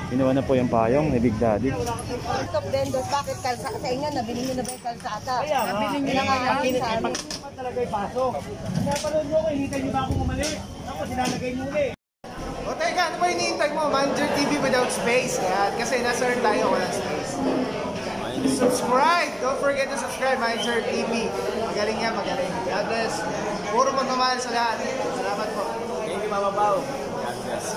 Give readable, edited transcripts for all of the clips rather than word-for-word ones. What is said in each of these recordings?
Kinuha na po yung payong ni Big Daddy. Top vendors, bakit kalsada? Sa inyo, nabili nyo na ba yung kalsada? Kaya nga, nakinit ay pag talaga yung pasok. Kaya panood nyo ko, hinihintay nyo ba akong umali? Ako, sinalagay nyo ulit. O teka, ano ba hinihintay mo? Manager TV without space. Yan, kasi nasa earth tayo, walang space. Subscribe! Don't forget to subscribe, Manager TV. Magaling yan, magaling. God bless. Puro magmamahal sa lahat. Salamat po. Thank you, Mama Pao. God bless.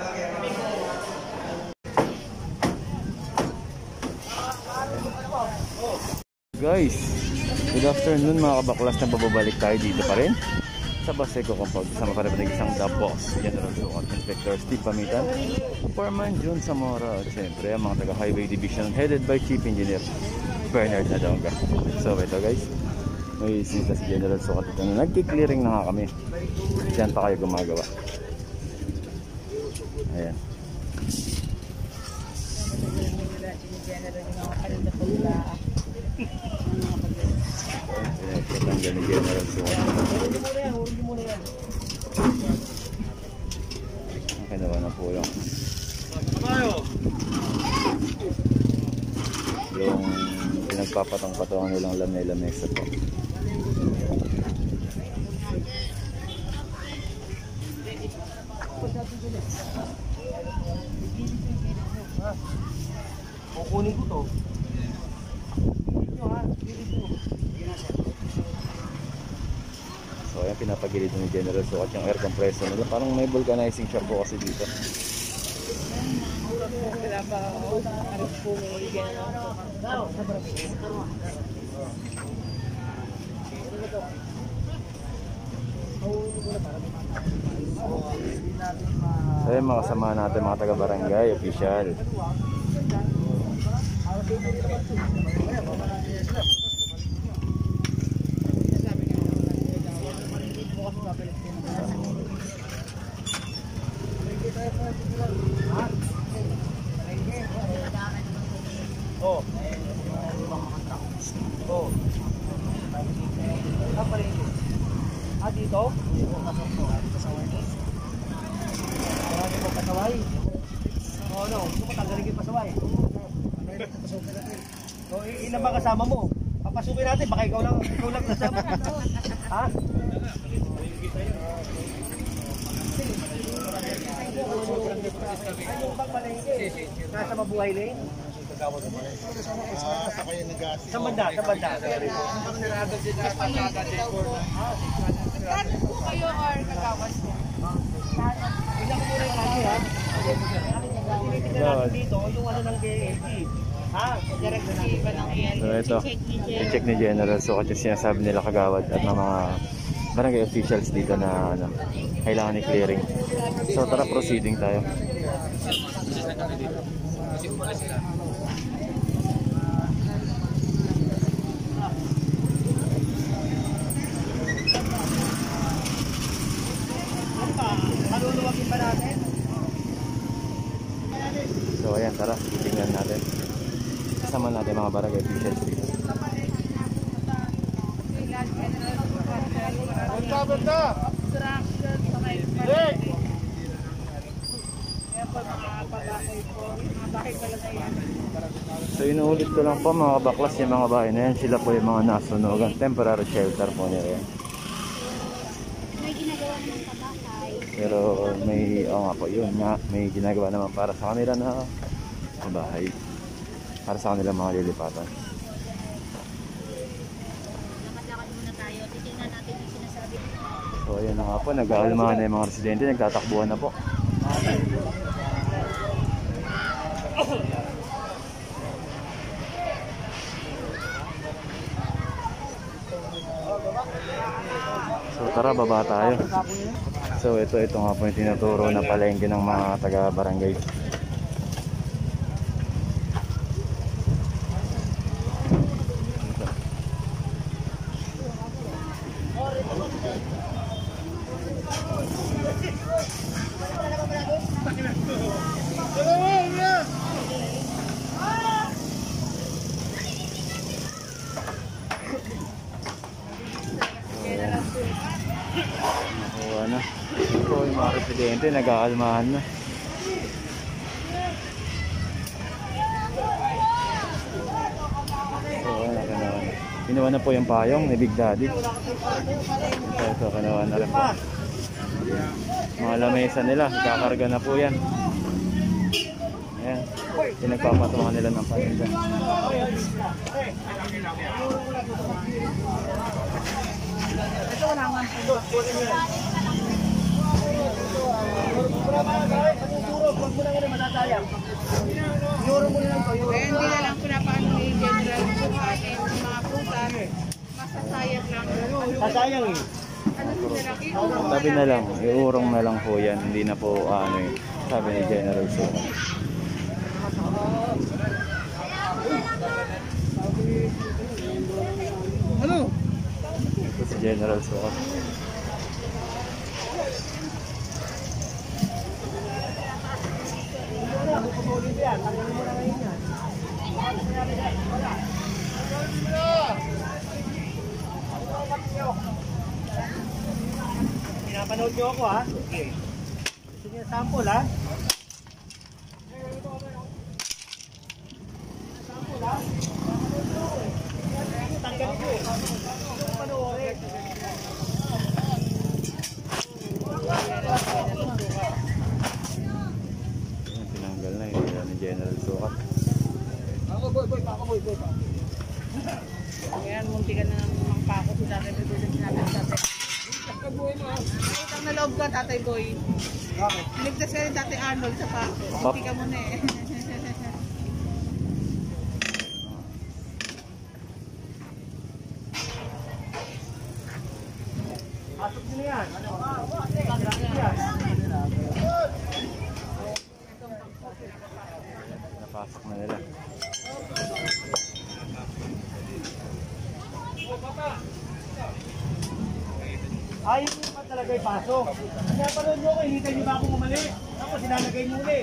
Guys, good afternoon mga kabaklas, na bababalik tayo dito pa rin sa Baseco Compound. Kasama pa rin isang The Boss, General Sukat, Inspector Steve Pamitan, Foreman Jun Zamora, at siyempre ang mga taga-Highway Division headed by Chief Engineer Bernard Nadonga. So ito guys, may sinta si General Sukat ito na nagki-clearing na nga kami. Diyan pa kayo gumagawa. Ayan. Pinagkatanggal ni General Sukat. Nakinawa na po yung pinagpapatang-patungan nilang lamesa po. Kukunin ko to. So ayan, pinapagilid ni General Sukat yung air compressor nila. Parang may vulcanizing shop po kasi dito. So ayan, mga kasama natin, mga taga-barangay official. Oh. Oh. Ah, dito? Marami po pasaway. Oh, no. Matanggalin yung pasaway. So, ilan ba kasama mo? Papasukin natin, baka ikaw lang kasama. Ha? Anong bang palengke? Nasa Mabuhay Lane? Sa banda, sa banda. Kano po kayo or kagawas niya? Ilang po rin kasi ha? Tinitignan natin dito, yung ano ng DLG. Ha? Direct na natin. So ito, i-check ni General Sukat yung sinasabi nila kagawad at ng mga barangay officials dito na ano, kailangan i-clearing. So tara, proceeding tayo. Maluluwagin pa natin? So ayan, tara, titingnan natin. Kasama natin mga barangay officials dito. So inuulit ko lang po mga baklas, yung mga bahay na yan, sila po yung mga nasunugan. Temporary shelter po nila yan. May ginagawa naman sa bahay. Pero may, nga po yun nga, may ginagawa naman para sa kanila na bahay. Para sa kanila mga lilipatan. Lakad-lakad muna tayo. Titingnan natin yung sinasabi. So ayan na nga po, nag-aalmahan na yung mga residente, nagtatakbuhan na po. So tara, baba tayo. So ito nga po yung tinuturo na palengke ng mga taga-barangay. Nakuha na. Ito yung mga residente, nag-aalmahan na. Kinuha na po yung payong ni Big Daddy. So, kinuha na rin po. Mga lamesa nila, kakarga na po yan. Ayan, pinagpapatungan nila ng paninda. Kaya hindi na lang pinapaano ni General kung ating mga prutas. Masasayang lang. Sasayang eh. Sabi na lang, iurong na lang po yan. Hindi na po ano eh, sabi ni General Sukat. Ano? Ito si General Sukat. Pinapanood nyo ako ha. Okay. Gusto nyo yung sample ha. Tanggalin nyo eh. Panoorin. Tinanggal na yun ni General Sukat. Ayan, munti ka na ng mga pako sa dati. Sinabi sa dati. Utang na loob ka, Tatay Boy. Niligtas ka rin Tatay Arnold sa pako. Munti ka muna eh. Pasok nyo na yan. Napasok na nila. Ayaw nyo pa talaga ipasok. Pinapanood nyo ako, hinintay nyo ba ako umali? Tapos sinalagay nyo ulit.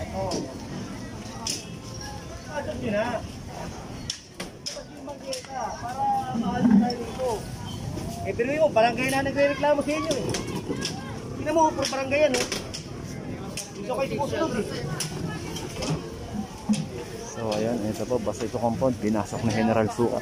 Pasok nyo na. Pasok yung bangketa para maalis tayo dito. Eh pero yun, barangay na nagre-reklamo sa inyo eh. Tingnan mo, puro barangay yan eh. Dito kayo susunod eh. So ayan, ito po, basta ito compound, pinasok na General Sukat.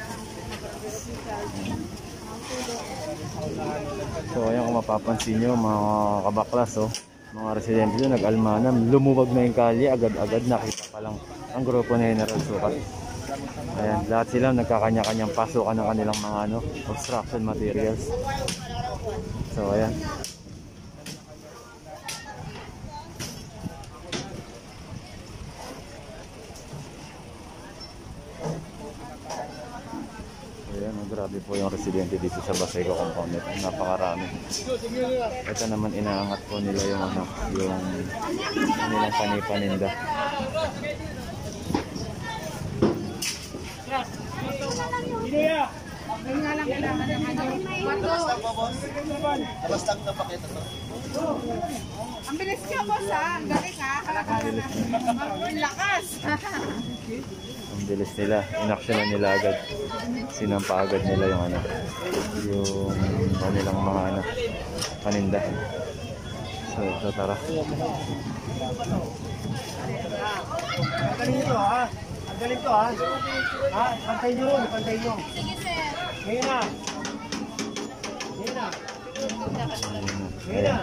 So ayan, kung mapapansin nyo mga kabaklas, oh, mga residente doon nag-almanam, lumuwag na yung kalye, agad-agad nakita pa lang ang grupo ni General Sukat. Ayan, lahat sila nagkakanya-kanyang pasukan ng kanilang mga ano, construction materials. So ayan. Ayan, grabe po yung residente dito sa Baseco compound. Napakarami. Ito naman inaangat po nila yung ano, yung kanilang panipaninda. Yun nga lang kailangan ng ano. Ang bilis ka, boss ha. Ang galing ha. Ang lakas. Ang bilis nila. Inaksyonan nila agad. Sinampa agad nila yung ano, yung kanilang mga ano, paninda. So tara. Ang galing ito ha. Ang galing ito ha. Ha, pantay nyo ron, pantay nyo. Ngayon na. Ngayon na. Ngayon na.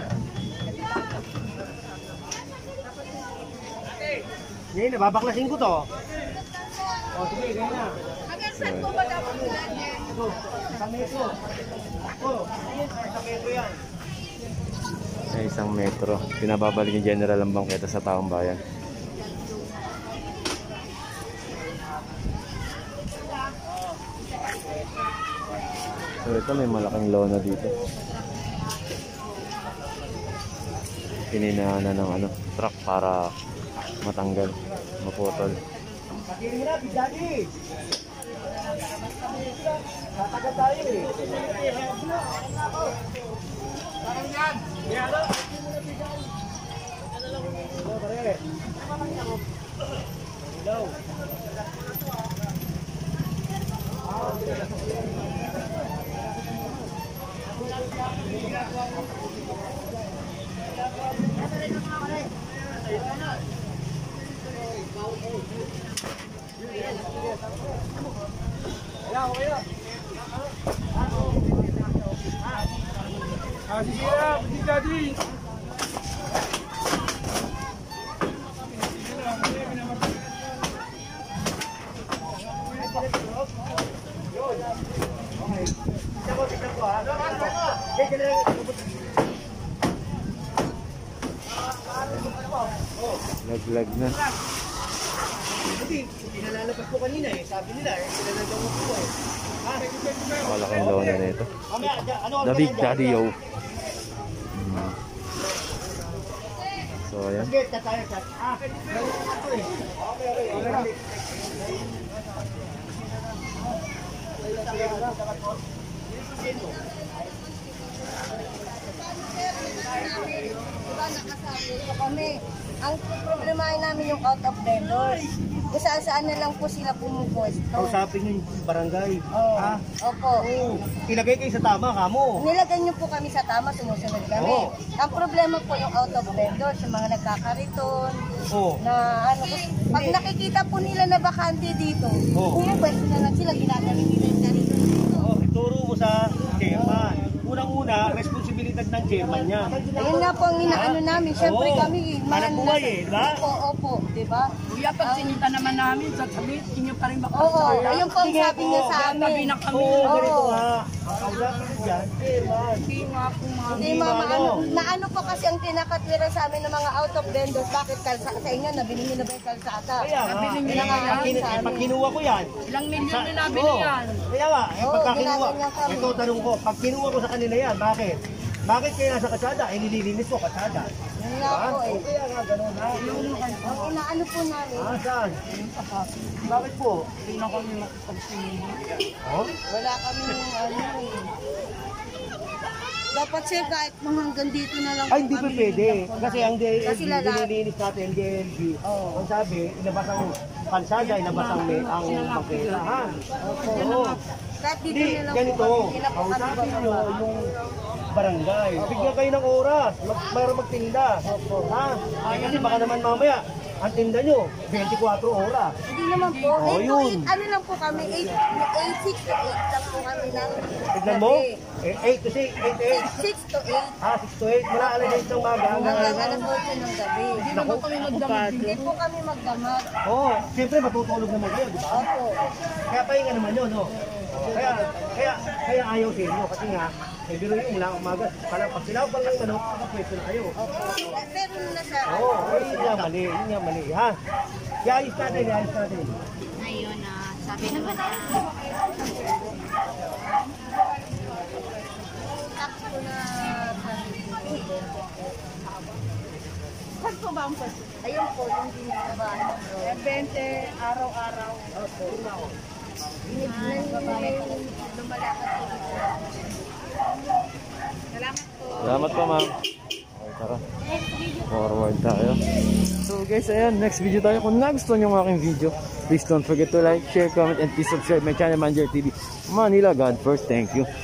Ngayon na, babaklasin ko to. O, sige, ngayon na. Hanggang saan po ba dapat ulan yan? Ito, isang metro. Ito, isang metro yan. Sa 1 metro. Pinababalik ni General ang bangketa sa taong bayan. So ito may malaking lona dito. Pininahanan ng ano, truck para matanggal, maputol. Pakirin mo na, Big Daddy. Tatagal tayo eh. Parang yan. Hello, pare. Hello. Kaya, okay na. Laglag na. Hindi, pinalalapas ko kanina eh. Sabi nila eh, pinalalapas ko eh. Ha? Malaking lona na ito. Mamaya, ano The Big Daddy Yo. So ayan. Sige, tayo, chat. Ah, okay. Kami, ang problemahin namin yung out of vendors. Kung saan na lang po sila pumupwesto. Kausapin yung barangay. Oo. Ha? Opo. Oo. Ilagay kayo sa tama, kamo. Nilagay niyo po kami sa tama, sumusunod kami. Oo. Ang problema po yung out of vendors, yung mga nagkakariton, Oo. na ano, pag nakikita po nila na bakante dito, Oo. pumupwesto na lang sila, ginagaling nila yung kariton dito. Oh, ituro mo sa chairman. Unang-una, responsibilidad ng chairman yan. Ayun nga po ang inaano namin, syempre Oo. kami, Hanap buhay eh, di ba? Opo, di ba? Kuya, pag sinita naman namin, sasabihin, inyo pa rin Oo, ayun po ang Sige sabi niya po. sa Tabi amin. na kami. Oo, ganito Oo. ha. Ang kausapin mo dyan, chairman. Hindi nga po, ma'am. Hindi Hindi mama, maano. ano, naano po kasi ang tinakatwira sa amin ng mga out of vendors, bakit sa inyo, nabili nyo na ba yung kalsata? Kaya nga, Nabili niyo na yan sa amin. pag kinuha ko yan, Ilang milyon na nabili Oo. yan. Kaya nga, Oo, pagka kinuha, ginagawa kami. ito tanong ko, pag kinuha ko sa kanila yan, bakit? Bakit kaya nasa kalsada? Eh, nililinis ko kalsada. Yun nga po eh. Kaya nga, ganun ha. Ang inaano po namin, Ah, saan? Bakit po? Hindi na kami makapagsinili. Oh? wala kami ano eh. Dapat sir, kahit mga hanggang dito na lang Ay, hindi po kami. pwede. Kasi ang DLG, Kasi lahat. nililinis natin, DLG. Oo. Ang sabi, inabas ang kalsada, inabas ang makita. Ha? Oo. Kahit dito Hindi, na lang ganito. po kami, hindi na po kami Kausapin nyo bababa. yung barangay. Bigyan kayo ng oras. Mayroon magtinda. Ha? Kasi baka naman mamaya, ang tinda nyo, 24 oras. Hindi naman po. Oh, 8 to yun. 8, ano lang po kami, 8, 6 to 8 lang po kami ng Tignan mo, gabi. 8 to 6, 8 to 8. 6 to 8. Ha, 6 to 8. Mula alas 8 ng maga. Hanggang alas 8 ng gabi. Naku, Hindi po kami magdamag. Oo, siyempre matutulog naman kayo, di ba? Opo. Kaya pahinga naman yun, no? Kaya ayaw sa inyo kasi nga, eh, biro yung mula umaga. Pag sinapal ng manok, nakapwesto na kayo. Opo. Pero na sa Oo, yun nga mali, ha? Iayos natin. Ayun na, sabi naman na. sakto na Saan po ba ang pwesto? ayun po, yung dinitrabaho. 20 araw-araw. Opo. Lumalakad po dito. Salamat po ma'am. Okay, tara. Forward tayo. So guys, ayan, next video tayo. Kung nagustuhan nyo ang aking video, please don't forget to like, share, comment, and please subscribe my channel, Manager TV Manila. God first, thank you.